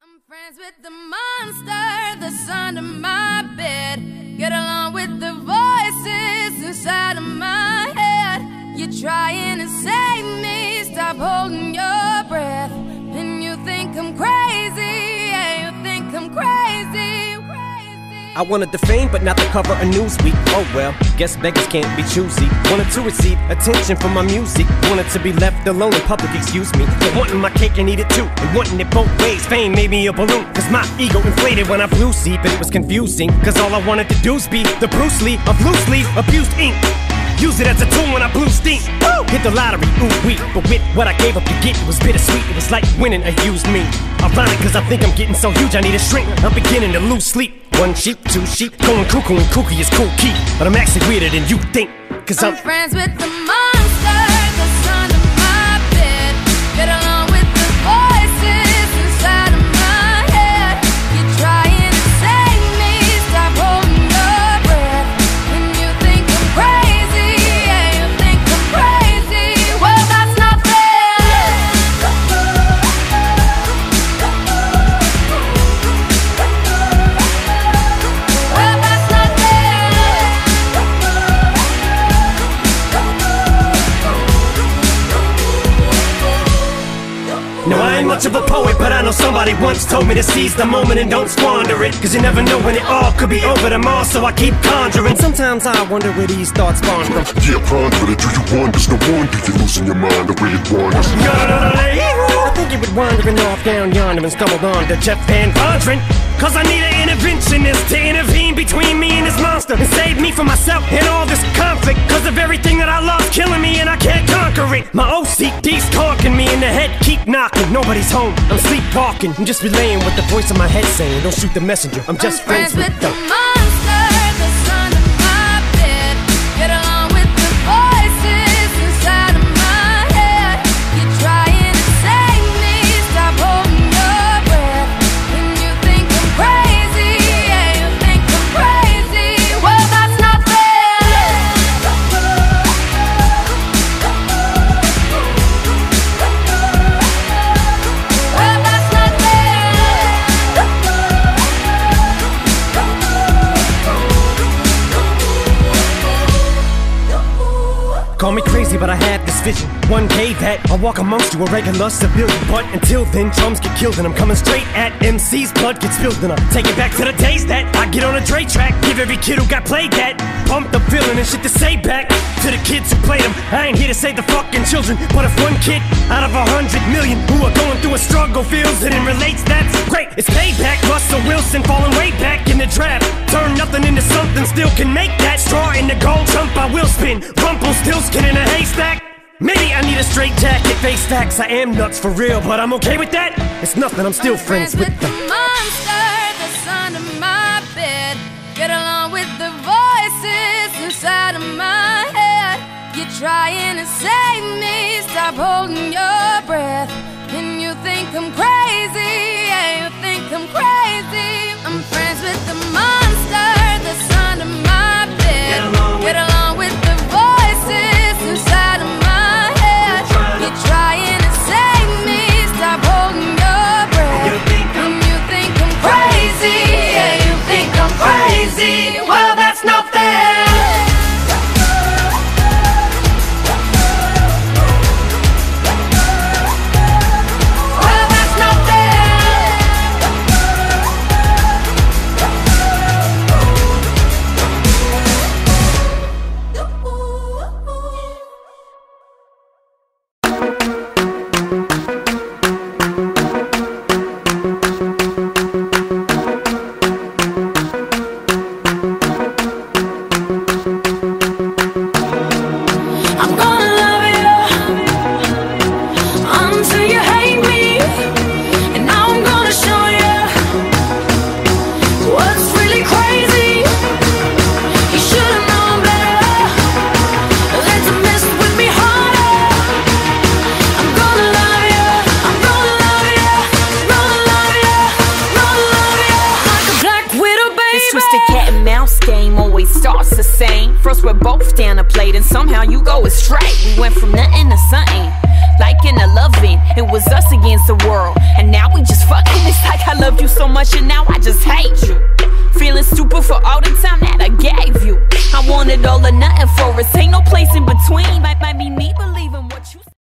I'm friends with the monster that's under my bed. Get along with the voices inside of my head. You're trying to save me, stop holding your breath. And you think I'm crazy, yeah, you think I'm crazy. I wanted the fame, but not the cover of Newsweek. Oh well, guess beggars can't be choosy. Wanted to receive attention from my music. Wanted to be left alone in public, excuse me. But wanting my cake and eat it too, and wanting it both ways. Fame made me a balloon, cause my ego inflated when I flew see. But it was confusing, cause all I wanted to do was be the Bruce Lee of loosely abused ink. Use it as a tool when I blew steam. Woo! Hit the lottery, ooh wee. But with what I gave up to get, it was bittersweet. It was like winning a used me. Ironic, cause I think I'm getting so huge I need a shrink. I'm beginning to lose sleep. One sheep, two sheep, going cuckoo and kooky is cool key. But I'm actually weirder than you think, cause I'm friends with the monster that's under my bed. Get along with the voices inside of my head. You're trying to save me, stop holding your breath. And you think I'm crazy, yeah, you think I'm crazy. Well, that's not fair. Well, that's not fair. Now I ain't much of a poet, but I know somebody once told me to seize the moment and don't squander it. Cause you never know when it all could be over tomorrow, so I keep conjuring. Sometimes I wonder where these thoughts spawn from. Yeah, ponder it, do you wonder? No wonder you're losing your mind the way it wanders. I think you would wandering off down yonder and stumbled on to Jeff Van Vondren. Cause I need an interventionist to intervene between me and this monster and save me from myself and all this conflict. Cause of everything that I love killing me and I can't conquer it. My OCD's conking me in the head, keep knocking. Nobody's home, I'm sleepwalking. I'm just relaying what the voice in my head saying. Don't shoot the messenger, I'm just friends with the monster that's under my bed. Get along with the voices inside of my head. You're trying to save me, stop holding your breath. And you think I'm crazy, yeah, you think I'm crazy. Well, that's not fair. Well, that's not fair. Call me crazy, but I had this vision. One day that I'll walk amongst you, a regular civilian. But until then, drums get killed and I'm coming straight at MC's blood gets spilled. And I'll take it back to the days that I get on a Dre track. Give every kid who got played that pumped up feeling and shit to say back to the kids who played them. I ain't here to save the fucking children, but if one kid out of 100 million who are going through a struggle feels it and relates, that's great. It's payback. Russell Wilson falling way back in the draft. Turn nothing into something, still can make that. Straw in the gold jump, I will spin. Rumpelstiltskin in a haystack. Maybe I need a straight jacket, face facts. I am nuts for real, but I'm okay with that. It's nothing, I'm still friends with the monster that's under my bed. Get along with the voices inside of my head. You're trying to save me, stop holding your breath. And you think I'm crazy, yeah, you think I'm crazy. I'm friends with the monster that's under my bed. Get along with the voices inside of my head. You're trying to save me, stop holding your breath. And you think I'm crazy, yeah, you think I'm crazy. Well, that's not fair. Well, that's not fair. I'm gonna love you until you hate me, and now I'm gonna show you what's really crazy. You should've known better than to mess with me harder. I'm gonna love you, I'm gonna love you, gonna love you, gonna love you like a black widow, baby. This twisted cat and mouse game always starts the same. First we're both down a plate and somehow you go astray. We went from nothing to something, like in a loving. It was us against the world, and now we just fucking. It's like I love you so much and now I just hate you. Feeling stupid for all the time that I gave you. I wanted all or nothing for us, ain't no place in between. Might be me believing what you